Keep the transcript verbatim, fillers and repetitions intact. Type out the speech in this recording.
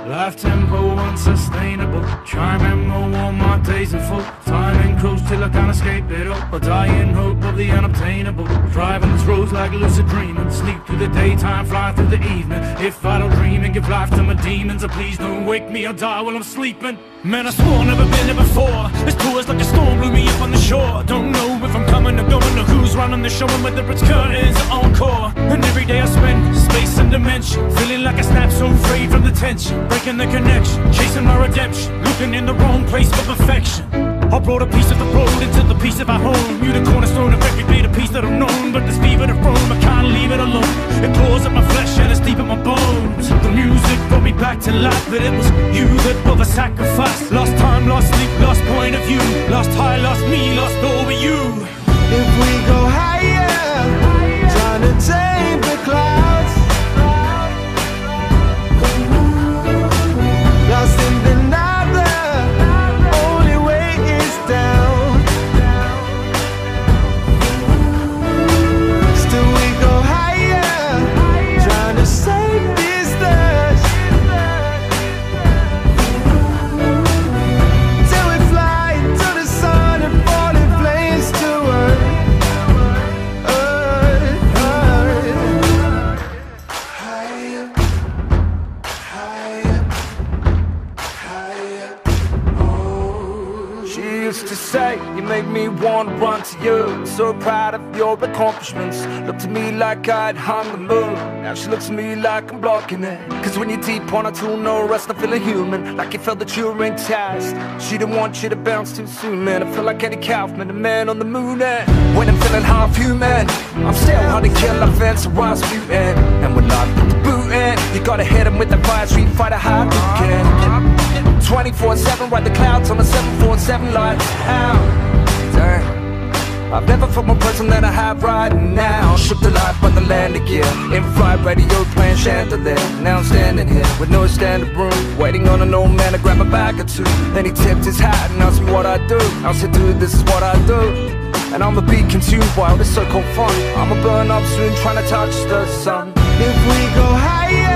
Life tempo unsustainable. Try and remember all my days are full. Time and cruise till I can't escape it all. I die in hope of the unobtainable. Driving these roads like lucid dreaming. Sleep through the daytime, fly through the evening. If I don't dream and give life to my demons, oh, please don't wake me or die while I'm sleeping. Man, I swore never been here before. This tour's like a storm, blew me up on the shore. Don't know if I'm coming or going or who's running the show and whether it's curtains or encore. And every day I spend space and dimension, feeling like a snap so frayed from the tension. Breaking the connection, chasing my redemption, looking in the wrong place for perfection. I brought a piece of the road into the piece of our home. You the cornerstone of every bit of piece that I've known. But this fever to roam, I can't leave it alone. It claws at my flesh and it's deep in my bones. The music brought me back to life, but it was you that brought the sacrifice. Lost time, lost sleep, lost point of view. Lost high, lost me, lost all but you. If we go higher, trying to tame the clouds, lost in the night, the only way is down. Still we go higher, trying to save distance, till we fly to the sun and fall in flames to earth, earth, earth. Higher, higher, higher. Oh. She used to say, you make me want to run to you. So proud of your accomplishments. Looked to me like I'd hung the moon. Now she looks at me like I'm blocking it. Cause when you're deep on a tool, no rest, I'm feeling human. Like you felt that you were in test. She didn't want you to bounce too soon, man. I feel like Eddie Kaufman, the man on the moon. And when I'm feeling half human, I'm still hard to kill, I fence, Rasputin. And when I put the boot in, you gotta hit him with the fire, Street Fighter, how you can. twenty-four seven, ride the clouds on the seven four seven lights out. Damn, I've never felt more present than I have right now. Shook the life on the land again. In flight, radio playing chandelier. Now I'm standing here with no standing room, waiting on an old man to grab a bag or two. Then he tipped his hat and asked me what I do. I said, dude, this is what I do. And I'ma be consumed by all this so-called fun. I'ma burn up soon trying to touch the sun. If we go higher,